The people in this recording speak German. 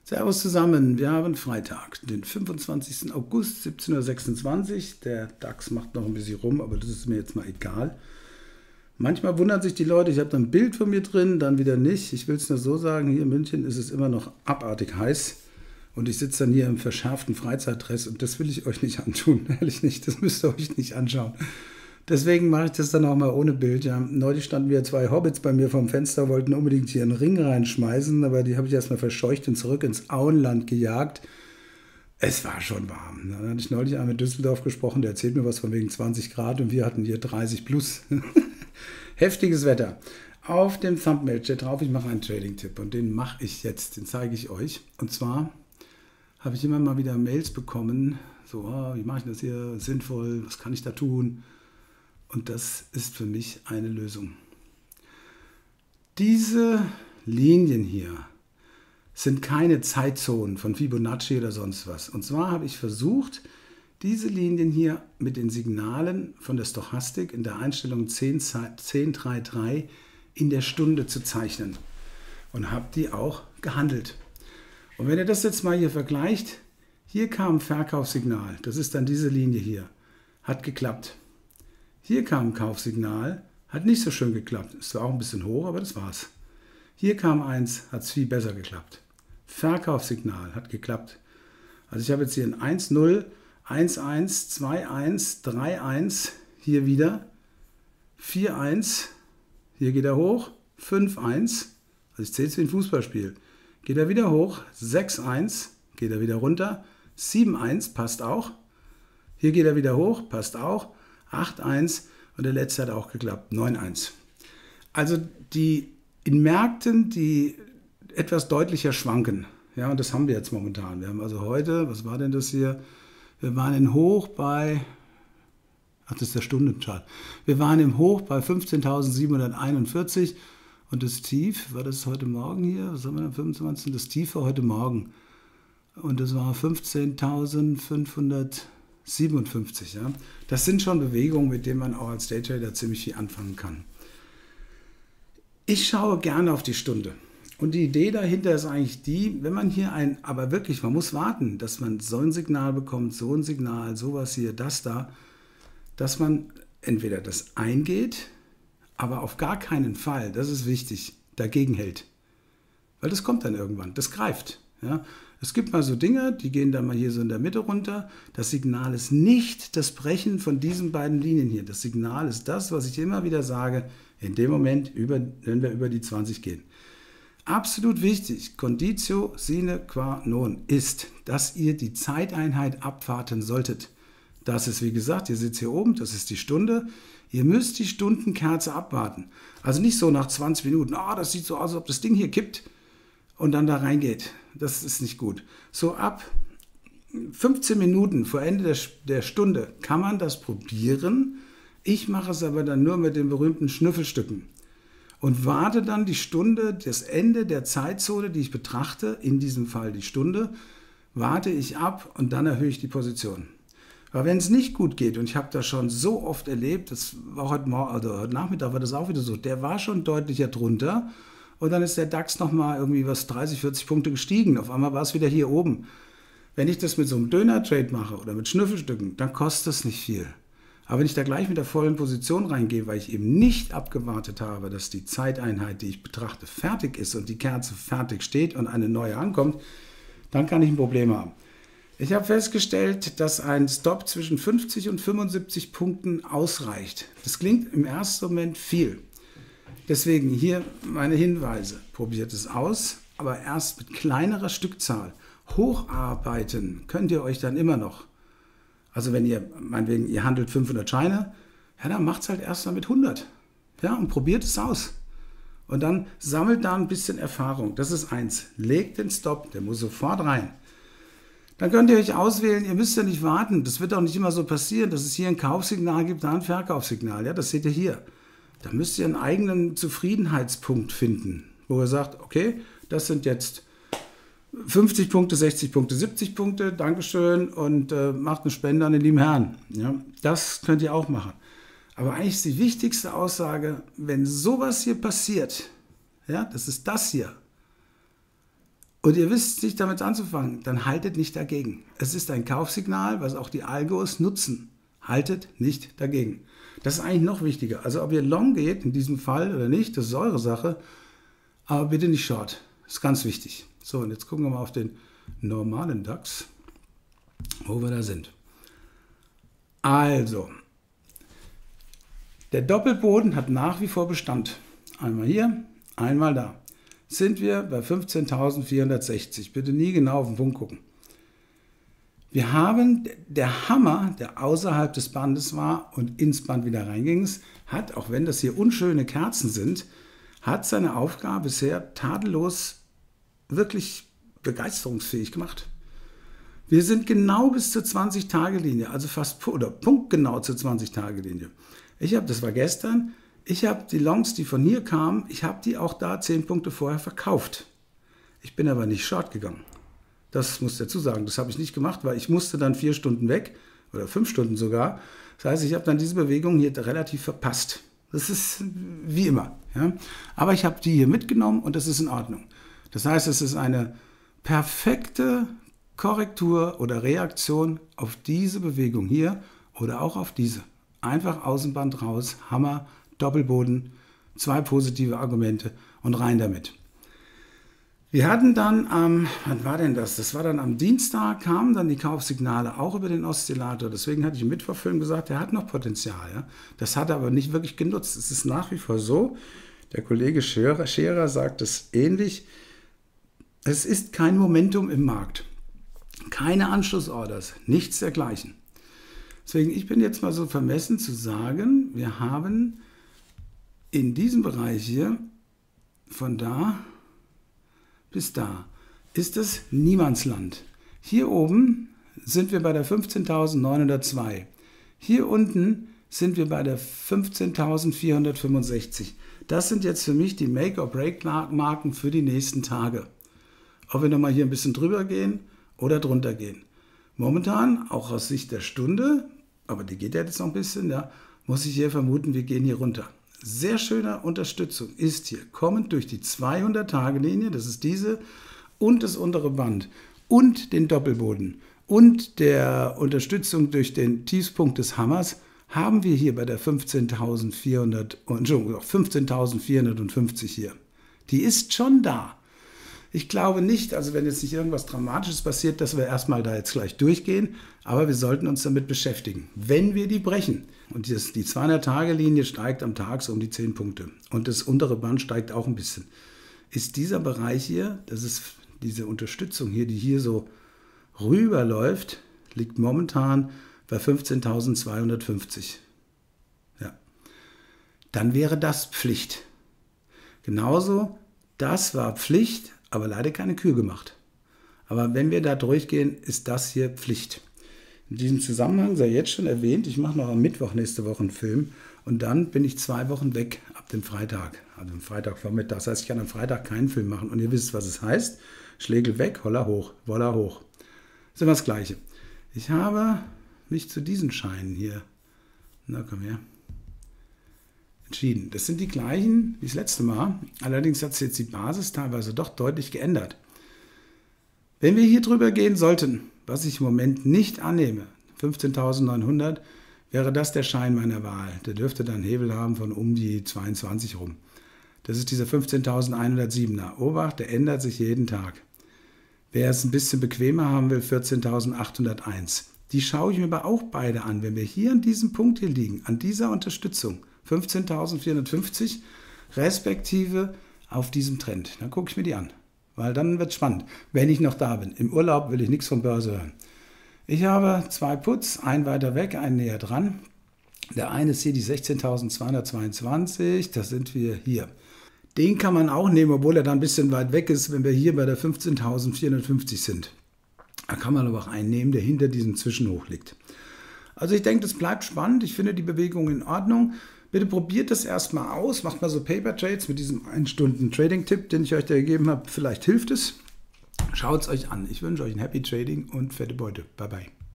Servus zusammen, wir haben Freitag, den 25. August, 17.26 Uhr. Der DAX macht noch ein bisschen rum, aber das ist mir jetzt mal egal. Manchmal wundern sich die Leute, ich habe da ein Bild von mir drin, dann wieder nicht. Ich will es nur so sagen, hier in München ist es immer noch abartig heiß. Und ich sitze dann hier im verschärften Freizeitdress und das will ich euch nicht antun, ehrlich nicht, das müsst ihr euch nicht anschauen. Deswegen mache ich das dann auch mal ohne Bild. Ja, neulich standen wir zwei Hobbits bei mir vom Fenster, wollten unbedingt hier einen Ring reinschmeißen, aber die habe ich erstmal verscheucht und zurück ins Auenland gejagt. Es war schon warm. Dann hatte ich neulich einmal mit Düsseldorf gesprochen, der erzählt mir was von wegen 20 Grad und wir hatten hier 30 plus. Heftiges Wetter. Auf dem Thumbnail steht drauf, ich mache einen Trading-Tipp und den mache ich jetzt, den zeige ich euch. Und zwar habe ich immer mal wieder Mails bekommen, so, wie mache ich das hier sinnvoll, was kann ich da tun? Und das ist für mich eine Lösung. Diese Linien hier sind keine Zeitzonen von Fibonacci oder sonst was. Und zwar habe ich versucht, diese Linien hier mit den Signalen von der Stochastik in der Einstellung 1033 in der Stunde zu zeichnen. Und habe die auch gehandelt. Und wenn ihr das jetzt mal hier vergleicht, hier kam ein Verkaufssignal, das ist dann diese Linie hier, hat geklappt. Hier kam ein Kaufsignal, hat nicht so schön geklappt. Ist zwar auch ein bisschen hoch, aber das war's. Hier kam eins, hat es viel besser geklappt. Verkaufssignal hat geklappt. Also ich habe jetzt hier ein 1-0, 1-1, 2-1, 3-1, hier wieder 4-1, hier geht er hoch, 5-1, also ich zähle es wie ein Fußballspiel. Geht er wieder hoch, 6-1, geht er wieder runter, 7-1, passt auch. Hier geht er wieder hoch, passt auch. 8-1 und der letzte hat auch geklappt, 9-1. Also die in Märkten, die etwas deutlicher schwanken, ja, und das haben wir jetzt momentan. Wir haben also heute, was war denn das hier? Wir waren in Hoch bei, das ist der Stundenchart. Wir waren im Hoch bei 15.741 und das Tief, war das heute Morgen hier? Was haben wir am 25. Das Tief war heute Morgen und das war 15.557. Ja. Das sind schon Bewegungen, mit denen man auch als Daytrader ziemlich viel anfangen kann. Ich schaue gerne auf die Stunde. Und die Idee dahinter ist eigentlich die, wenn man hier aber wirklich, man muss warten, dass man so ein Signal bekommt, so ein Signal, sowas hier, das da, dass man entweder das eingeht, aber auf gar keinen Fall, das ist wichtig, dagegen hält. Weil das kommt dann irgendwann, das greift. Ja. Es gibt mal so Dinge, die gehen dann mal hier so in der Mitte runter. Das Signal ist nicht das Brechen von diesen beiden Linien hier. Das Signal ist das, was ich immer wieder sage, in dem Moment, wenn wir über die 20 gehen. Absolut wichtig, Conditio sine qua non ist, dass ihr die Zeiteinheit abwarten solltet. Das ist, wie gesagt, ihr seht hier oben, das ist die Stunde. Ihr müsst die Stundenkerze abwarten. Also nicht so nach 20 Minuten, das sieht so aus, als ob das Ding hier kippt und dann da reingeht. Das ist nicht gut. So ab 15 Minuten vor Ende der Stunde kann man das probieren. Ich mache es aber dann nur mit den berühmten Schnüffelstücken und warte dann die Stunde, das Ende der Zeitzone, die ich betrachte, in diesem Fall die Stunde, warte ich ab und dann erhöhe ich die Position. Aber wenn es nicht gut geht, und ich habe das schon so oft erlebt, das war heute Nachmittag war das auch wieder so, der war schon deutlicher drunter. Und dann ist der DAX nochmal irgendwie 30, 40 Punkte gestiegen. Auf einmal war es wieder hier oben. Wenn ich das mit so einem Döner-Trade mache oder mit Schnüffelstücken, dann kostet das nicht viel. Aber wenn ich da gleich mit der vollen Position reingehe, weil ich eben nicht abgewartet habe, dass die Zeiteinheit, die ich betrachte, fertig ist und die Kerze fertig steht und eine neue ankommt, dann kann ich ein Problem haben. Ich habe festgestellt, dass ein Stop zwischen 50 und 75 Punkten ausreicht. Das klingt im ersten Moment viel. Deswegen hier meine Hinweise. Probiert es aus, aber erst mit kleinerer Stückzahl. Hocharbeiten könnt ihr euch dann immer noch. Also wenn ihr, meinetwegen, ihr handelt 500 Scheine, ja, dann macht es halt erst mal mit 100. Ja, und probiert es aus. Und dann sammelt da ein bisschen Erfahrung. Das ist eins. Legt den Stop, der muss sofort rein. Dann könnt ihr euch auswählen, ihr müsst ja nicht warten. Das wird auch nicht immer so passieren, dass es hier ein Kaufsignal gibt, da ein Verkaufssignal. Ja, das seht ihr hier. Da müsst ihr einen eigenen Zufriedenheitspunkt finden, wo ihr sagt, okay, das sind jetzt 50 Punkte, 60 Punkte, 70 Punkte, Dankeschön und macht eine Spende an den lieben Herrn. Ja, das könnt ihr auch machen. Aber eigentlich ist die wichtigste Aussage, wenn sowas hier passiert, ja, das ist das hier, und ihr wisst nicht damit anzufangen, dann haltet nicht dagegen. Es ist ein Kaufsignal, was auch die Algos nutzen. Haltet nicht dagegen. Das ist eigentlich noch wichtiger. Also ob ihr long geht in diesem Fall oder nicht, das ist eure Sache, aber bitte nicht short. Das ist ganz wichtig. So, und jetzt gucken wir mal auf den normalen DAX, wo wir da sind. Also, der Doppelboden hat nach wie vor Bestand. Einmal hier, einmal da. Sind wir bei 15.460. Bitte nie genau auf den Punkt gucken. Wir haben der Hammer, der außerhalb des Bandes war und ins Band wieder reinging, hat, auch wenn das hier unschöne Kerzen sind, hat seine Aufgabe bisher tadellos wirklich begeisterungsfähig gemacht. Wir sind genau bis zur 20-Tage-Linie, also fast oder punktgenau zur 20-Tage-Linie. Das war gestern, ich habe die Longs, die von hier kamen, ich habe die auch da 10 Punkte vorher verkauft. Ich bin aber nicht short gegangen. Das muss ich dazu sagen, das habe ich nicht gemacht, weil ich musste dann 4 Stunden weg, oder 5 Stunden sogar. Das heißt, ich habe dann diese Bewegung hier relativ verpasst. Das ist wie immer. Ja? Aber ich habe die hier mitgenommen und das ist in Ordnung. Das heißt, es ist eine perfekte Korrektur oder Reaktion auf diese Bewegung hier oder auch auf diese. Einfach Außenband raus, Hammer, Doppelboden, 2 positive Argumente und rein damit. Wir hatten dann wann war denn das? Das war dann am Dienstag, kamen dann die Kaufsignale auch über den Oszillator. Deswegen hatte ich im Mittwochfilm gesagt, der hat noch Potenzial. Ja? Das hat er aber nicht wirklich genutzt. Es ist nach wie vor so, der Kollege Scherer sagt es ähnlich, es ist kein Momentum im Markt. Keine Anschlussorders, nichts dergleichen. Deswegen, ich bin jetzt mal so vermessen zu sagen, wir haben in diesem Bereich hier, von da bis da, ist es Niemandsland. Hier oben sind wir bei der 15.902. Hier unten sind wir bei der 15.465. Das sind jetzt für mich die Make-or-Break-Marken für die nächsten Tage. Ob wir nochmal hier ein bisschen drüber gehen oder drunter gehen. Momentan, auch aus Sicht der Stunde, aber die geht ja jetzt noch ein bisschen, ja, muss ich hier vermuten, wir gehen hier runter. Sehr schöne Unterstützung ist hier, kommend durch die 200-Tage-Linie, das ist diese, und das untere Band und den Doppelboden und der Unterstützung durch den Tiefpunkt des Hammers, haben wir hier bei der 15.450 hier. Die ist schon da. Ich glaube nicht, also wenn jetzt nicht irgendwas Dramatisches passiert, dass wir erstmal da jetzt gleich durchgehen, aber wir sollten uns damit beschäftigen. Wenn wir die brechen, und die 200-Tage-Linie steigt am Tag so um die 10 Punkte und das untere Band steigt auch ein bisschen, ist dieser Bereich hier, das ist diese Unterstützung hier, die hier so rüberläuft, liegt momentan bei 15.250. Ja. Dann wäre das Pflicht. Genauso, das war Pflicht, aber leider keine Kür gemacht. Aber wenn wir da durchgehen, ist das hier Pflicht. In diesem Zusammenhang sei jetzt schon erwähnt, ich mache noch am Mittwoch nächste Woche einen Film und dann bin ich 2 Wochen weg ab dem Freitag, also am Freitagvormittag. Das heißt, ich kann am Freitag keinen Film machen und ihr wisst, was es heißt. Schlägel weg, Holler hoch, Woller hoch. Das ist immer das Gleiche. Ich habe mich zu diesen Scheinen hier, na komm her, entschieden. Das sind die gleichen wie das letzte Mal. Allerdings hat sich jetzt die Basis teilweise doch deutlich geändert. Wenn wir hier drüber gehen sollten, was ich im Moment nicht annehme, 15.900, wäre das der Schein meiner Wahl. Der dürfte dann einen Hebel haben von um die 22 rum. Das ist dieser 15.107er. Obacht, der ändert sich jeden Tag. Wer es ein bisschen bequemer haben will, 14.801. Die schaue ich mir aber auch beide an. Wenn wir hier an diesem Punkt hier liegen, an dieser Unterstützung, 15.450, respektive auf diesem Trend, dann gucke ich mir die an. Weil dann wird es spannend, wenn ich noch da bin. Im Urlaub will ich nichts von Börse hören. Ich habe 2 Puts, einen weiter weg, einen näher dran. Der eine ist hier die 16.222, da sind wir hier. Den kann man auch nehmen, obwohl er da ein bisschen weit weg ist, wenn wir hier bei der 15.450 sind. Da kann man aber auch einen nehmen, der hinter diesem Zwischenhoch liegt. Also ich denke, das bleibt spannend. Ich finde die Bewegung in Ordnung. Bitte probiert das erstmal aus. Macht mal so Paper Trades mit diesem 1-Stunden-Trading-Tipp, den ich euch da gegeben habe. Vielleicht hilft es. Schaut es euch an. Ich wünsche euch ein Happy Trading und fette Beute. Bye bye.